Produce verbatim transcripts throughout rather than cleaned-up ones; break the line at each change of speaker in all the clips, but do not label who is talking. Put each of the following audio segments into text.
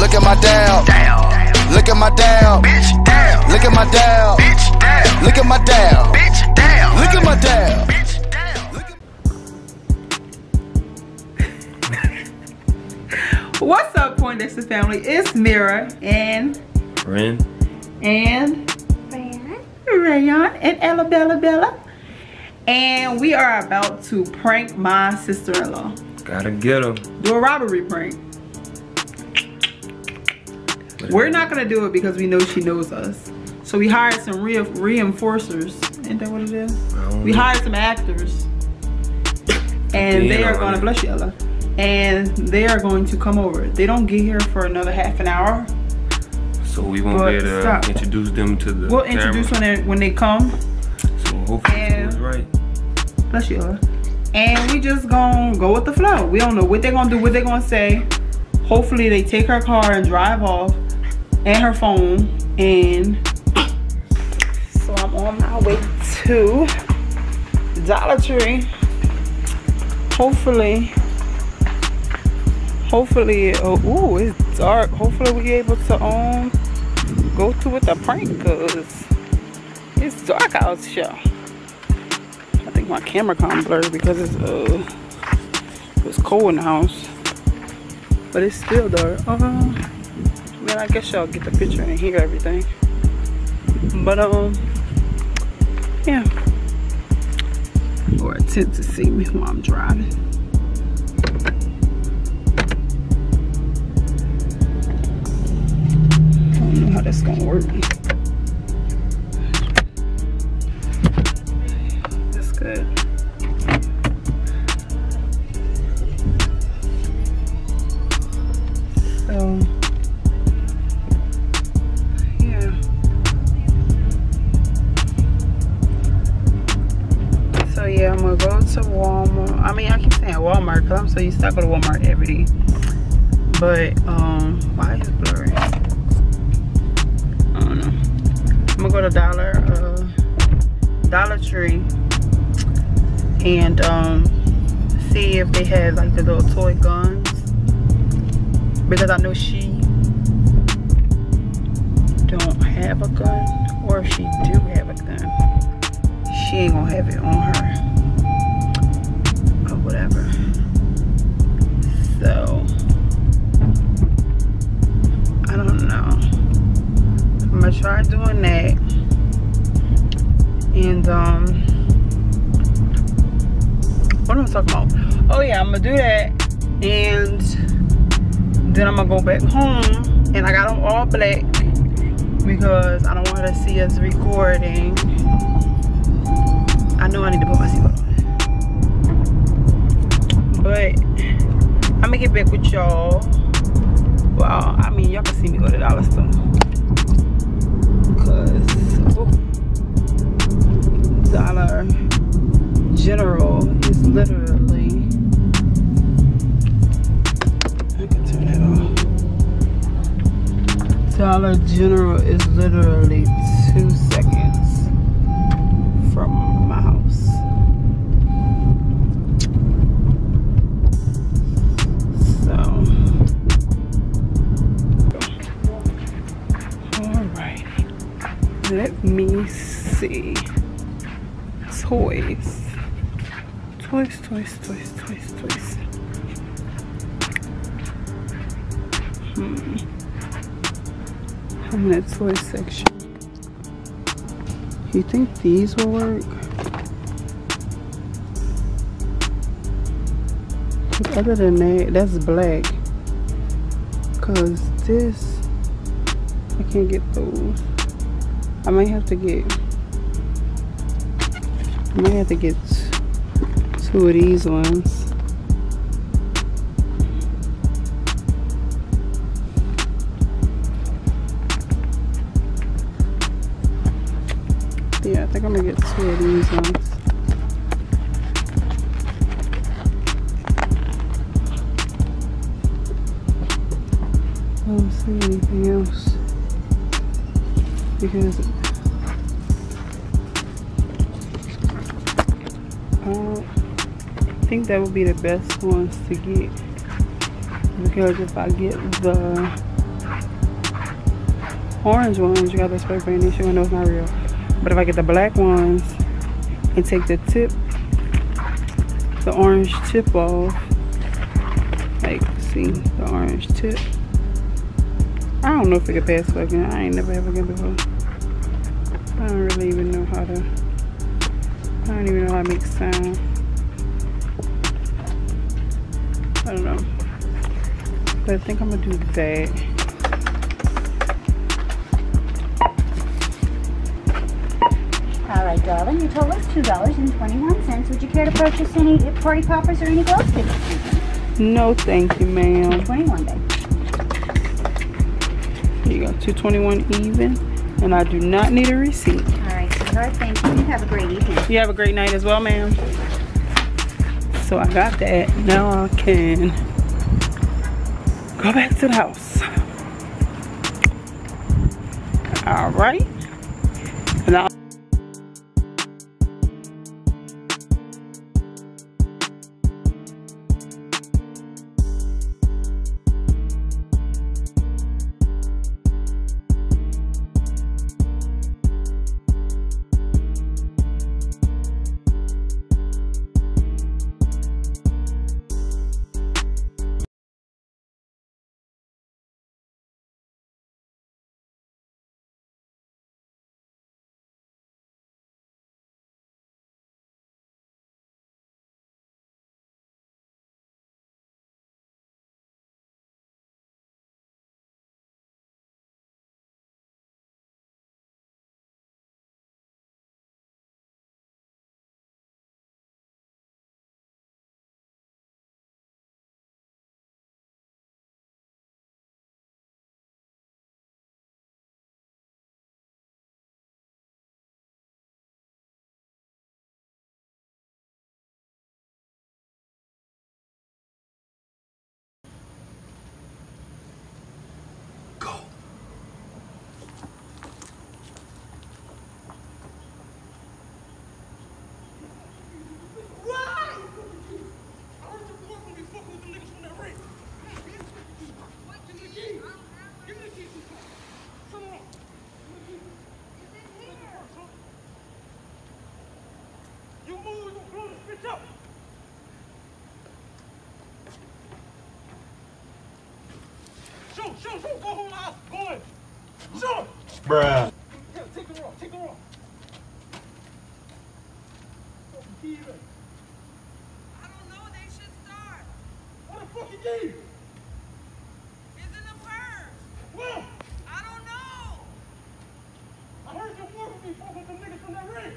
Look at my dab. Look at my dab. Look at my dab. Look at my dab. Look at my dab.
What's up, Poindexter family? It's Mira and
Ren
and Rayon, Rayon and Ella Bella Bella, and we are about to prank my sister-in-law.
Gotta get him.
Do a robbery prank. We're not gonna do it because we know she knows us. So we hired some re reinforcers. Isn't that what it is? We know. Hired some actors, and they are gonna bless you, Ella. And they are going to come over. They don't get here for another half an hour.
So we won't be able to stop. introduce them to the
We'll
camera.
introduce when they, when they come.
So hopefully it's right.
Bless you. And we just gonna go with the flow. We don't know what they're gonna do, what they're gonna say. Hopefully they take her car and drive off and her phone. And so I'm on my way to Dollar Tree. Hopefully. Hopefully, oh, ooh, it's dark. Hopefully we able to um go through with the prank, cause it's dark out here. I think my camera kind of blurred because it's uh it's cold in the house, but it's still dark. Uh, man, I guess y'all get the picture and hear everything. But um, yeah, or attempt to see me while I'm driving. I don't know how that's gonna work. That's good. So yeah. So yeah, I'm gonna go to Walmart. I mean, I keep saying Walmart because I'm so used to I go to Walmart every day. But um, why is it blurry? I don't know. I'm gonna go to Dollar uh, Dollar Tree and um, see if they have like the little toy guns, because I know she don't have a gun, or if she do have a gun, she ain't gonna have it on her or whatever. So I don't know. I'm gonna try doing that, and um what am I talking about? Oh yeah, I'm gonna do that, and then I'm gonna go back home, and I got on all black because I don't want her to see us recording. I know I need to put my seatbelt on, but I'm gonna get back with y'all. Well, I mean, y'all can see me go to the dollar store. Cause oh, Dollar General is literally, I can turn that off. Dollar General is literally two seconds from my house. So, all right. Let me see. Toys. Toys, toys, toys, toys, toys. Hmm. I'm in the toy section. You think these will work? But other than that, that's black. Cause this, I can't get those. I might have to get, I might have to get two of these ones. Yeah, I think I'm gonna get two of these ones. I don't see anything else because uh, I think that would be the best ones to get, because if I get the orange ones, you got the spray paint, issue, and those not real. But if I get the black ones and take the tip, the orange tip off, like, see the orange tip. I don't know if it could pass for a gun. I ain't never have a gun before. I don't really even know how to. I don't even know how to make sound. I don't know. But I think I'm gonna do that.
All right, darling. Your total is two dollars and twenty-one cents. Would you care to purchase any party poppers or any glow sticks?
No, thank you, ma'am.
twenty-one, babe.
Here you go, two twenty-one even, and I do not need a receipt.
All right, sweetheart. Thank you. You have a great evening.
You have a great night as well, ma'am. So I got that. Now I can go back to the house. All right. And I'll
Shoot, shoot, shoot, go home house, go in. Shoot!
Bruh.
Yeah, take the rock, take the rock. Key in.
I don't know, they should start.
What the fuck you gave?
It's in the purse.
Where?
I don't know.
I heard your boy be fucking with them niggas from that ring.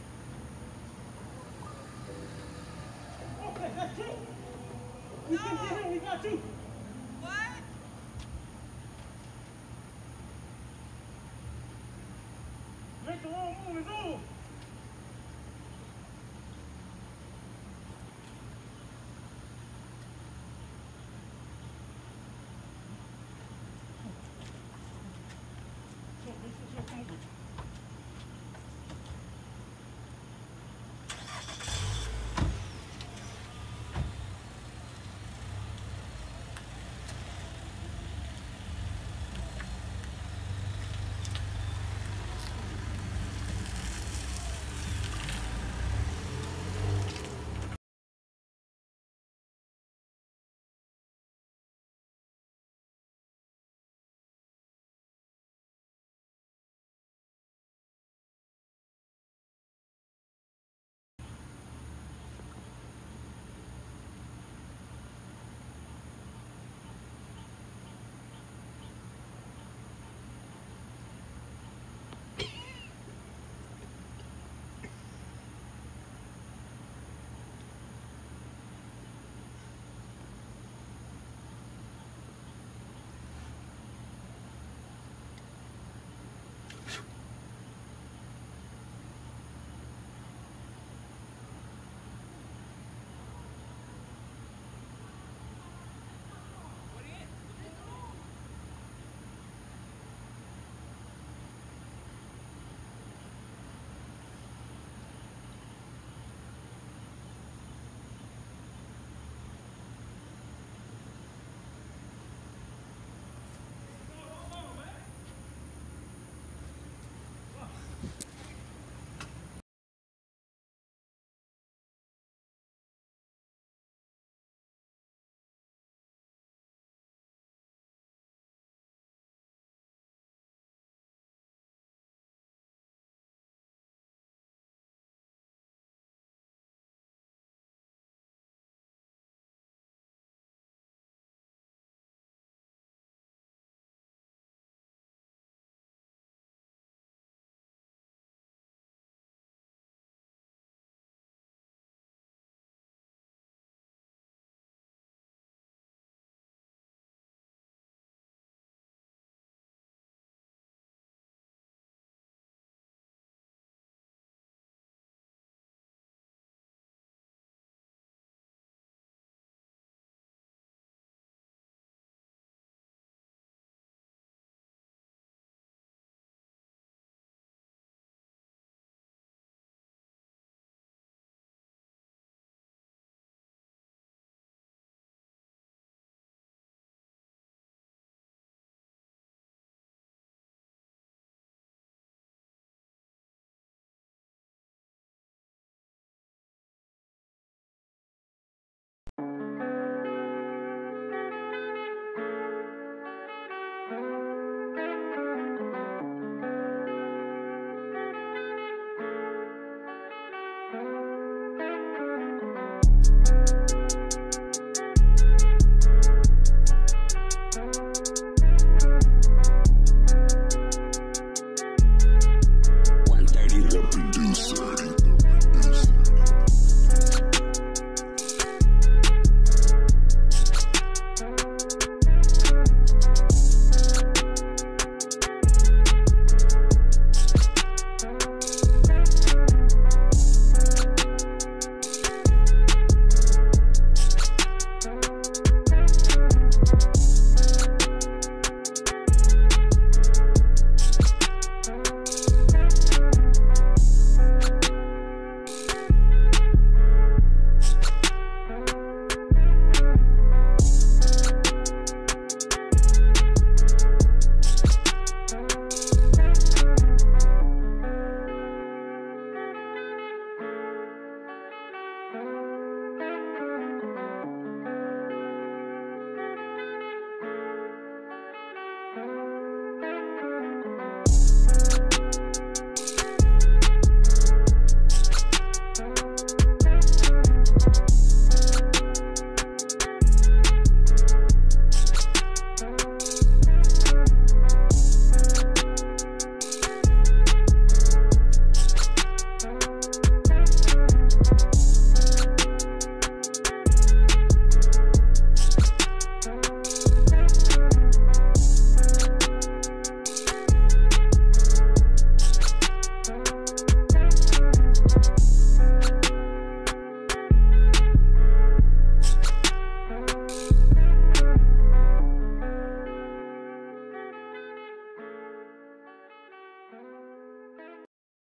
Okay, that's true. We
No.
can get him, we got you.
What?
Make the wrong move, it's over.